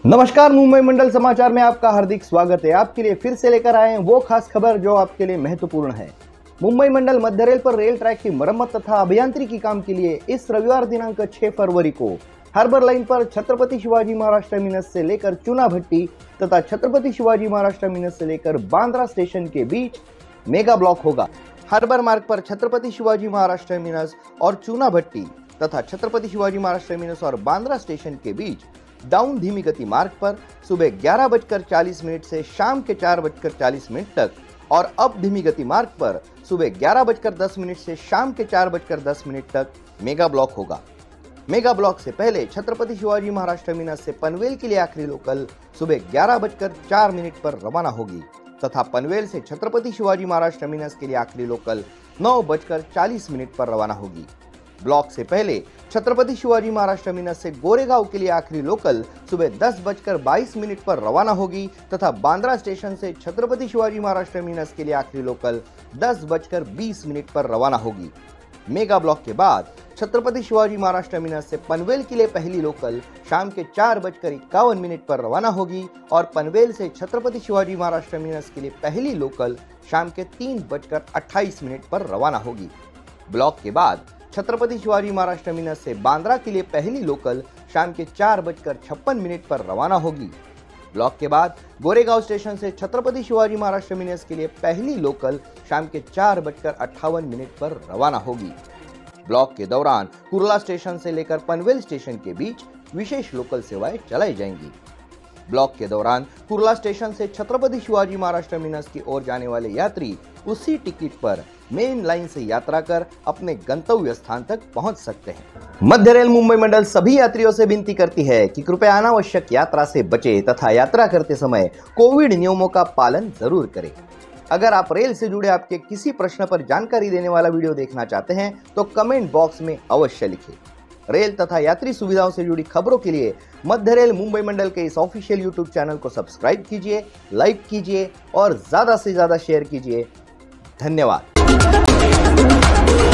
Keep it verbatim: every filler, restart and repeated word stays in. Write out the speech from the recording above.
नमस्कार, मुंबई मंडल समाचार में आपका हार्दिक स्वागत है। आपके लिए फिर से लेकर आए हैं वो खास खबर जो आपके लिए महत्वपूर्ण है। मुंबई मंडल मध्य रेल पर रेल ट्रैक की मरम्मत तथा अभियांत्रिकी काम के लिए इस रविवार दिनांक छह फरवरी को हार्बर लाइन पर छत्रपति शिवाजी महाराज टर्मिनस से लेकर चूना भट्टी तथा छत्रपति शिवाजी महाराज टर्मिनस से लेकर बांद्रा स्टेशन के बीच मेगा ब्लॉक होगा। हार्बर मार्ग पर छत्रपति शिवाजी महाराज टर्मिनस और चूना भट्टी तथा छत्रपति शिवाजी महाराज टर्मिनस और बांद्रा स्टेशन के बीच डाउन धीमी गति मार्ग पर सुबह ग्यारह बजकर चालीस मिनट से शाम के चार बजकर चालीस मिनट तक और अप धीमी गति मार्ग पर सुबह ग्यारह बजकर दस मिनट से शाम के चार बजकर दस मिनट तक मेगा ब्लॉक होगा। मेगा ब्लॉक से पहले छत्रपति शिवाजी महाराज टर्मिनस से पनवेल के लिए आखिरी लोकल सुबह ग्यारह बजकर चार मिनट पर रवाना होगी तथा पनवेल से छत्रपति शिवाजी महाराज टर्मिनस के लिए आखिरी लोकल नौ बजकर चालीस मिनट पर रवाना होगी। ब्लॉक से पहले छत्रपति शिवाजी महाराज टर्मिनस से गोरेगांव के लिए आखिरी लोकल सुबह दस बजकर बाईस मिनट पर रवाना होगी तथा बांद्रा स्टेशन से छत्रपति शिवाजी महाराज टर्मिनस के लिए आखिरी लोकल दस बजकर बीस मिनट पर रवाना होगी। मेगा ब्लॉक के बाद छत्रपति शिवाजी महाराज टर्मिनस से पनवेल के लिए पहली लोकल शाम के चार बजकर इक्यावन मिनट पर रवाना होगी और पनवेल से छत्रपति शिवाजी महाराज टर्मिनस के लिए पहली लोकल शाम के तीन बजकर अट्ठाईस मिनट पर रवाना होगी। ब्लॉक के बाद छत्रपति शिवाजी महाराज टर्मिनस से बांद्रा के लिए पहली लोकल शाम के चार बजकर छप्पन मिनट पर रवाना होगी। ब्लॉक के बाद गोरेगांव स्टेशन से छत्रपति शिवाजी महाराज टर्मिनस के लिए पहली लोकल शाम के चार बजकर अट्ठावन मिनट पर रवाना होगी। ब्लॉक के दौरान कुर्ला स्टेशन से लेकर पनवेल स्टेशन के बीच विशेष लोकल सेवाएं चलाई जाएंगी। ब्लॉक के दौरान कुर्ला स्टेशन से छत्रपति शिवाजी महाराज टर्मिनस की ओर जाने वाले यात्री उसी टिकट पर मेन लाइन से यात्रा कर अपने गंतव्य स्थान तक पहुंच सकते हैं। मध्य रेल मुंबई मंडल सभी यात्रियों से विनती करती है कि कृपया अनावश्यक यात्रा से बचे तथा यात्रा करते समय कोविड नियमों का पालन जरूर करें। अगर आप रेल से जुड़े आपके किसी प्रश्न पर जानकारी देने वाला वीडियो देखना चाहते हैं तो कमेंट बॉक्स में अवश्य लिखें। रेल तथा यात्री सुविधाओं से जुड़ी खबरों के लिए मध्य रेल मुंबई मंडल के इस ऑफिशियल यूट्यूब चैनल को सब्सक्राइब कीजिए, लाइक कीजिए और ज्यादा से ज्यादा शेयर कीजिए। धन्यवाद।